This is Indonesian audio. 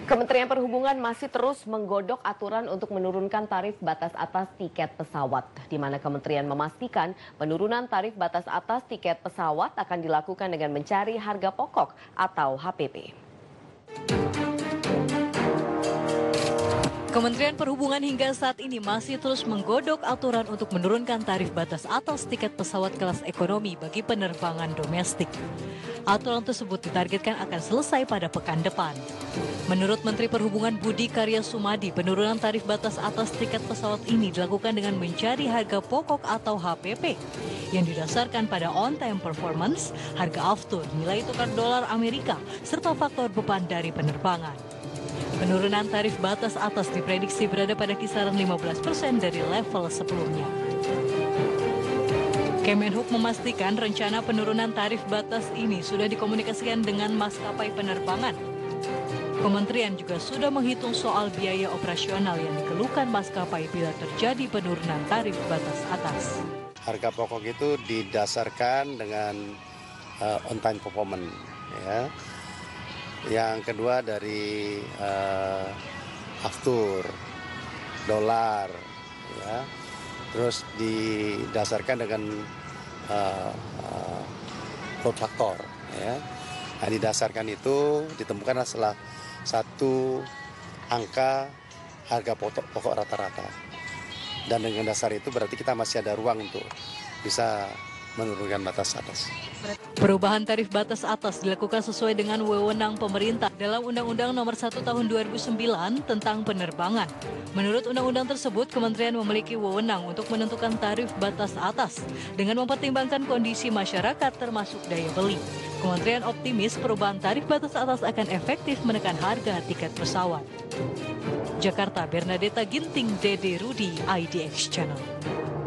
Kementerian Perhubungan masih terus menggodok aturan untuk menurunkan tarif batas atas tiket pesawat, di mana kementerian memastikan penurunan tarif batas atas tiket pesawat akan dilakukan dengan mencari harga pokok atau HPP. Kementerian Perhubungan hingga saat ini masih terus menggodok aturan untuk menurunkan tarif batas atas tiket pesawat kelas ekonomi bagi penerbangan domestik. Aturan tersebut ditargetkan akan selesai pada pekan depan. Menurut Menteri Perhubungan Budi Karya Sumadi, penurunan tarif batas atas tiket pesawat ini dilakukan dengan mencari harga pokok atau HPP yang didasarkan pada on-time performance, harga aftur, nilai tukar dolar Amerika, serta faktor beban dari penerbangan. Penurunan tarif batas atas diprediksi berada pada kisaran 15% dari level sebelumnya. Kemenhub memastikan rencana penurunan tarif batas ini sudah dikomunikasikan dengan maskapai penerbangan. Kementerian juga sudah menghitung soal biaya operasional yang dikeluhkan maskapai bila terjadi penurunan tarif batas atas. Harga pokok itu didasarkan dengan on-time performance, ya. Yang kedua dari aftur, dolar, ya. Terus didasarkan dengan load factor, ya. Nah, didasarkan itu ditemukan setelah satu angka harga pokok rata-rata. Dan dengan dasar itu berarti kita masih ada ruang untuk bisa menurunkan batas atas. Perubahan tarif batas atas dilakukan sesuai dengan wewenang pemerintah dalam Undang-Undang Nomor 1 Tahun 2009 tentang penerbangan. Menurut undang-undang tersebut, kementerian memiliki wewenang untuk menentukan tarif batas atas dengan mempertimbangkan kondisi masyarakat termasuk daya beli. Kementerian optimis perubahan tarif batas atas akan efektif menekan harga tiket pesawat. Jakarta, Bernadetta Ginting, Dede Rudi, IDX Channel.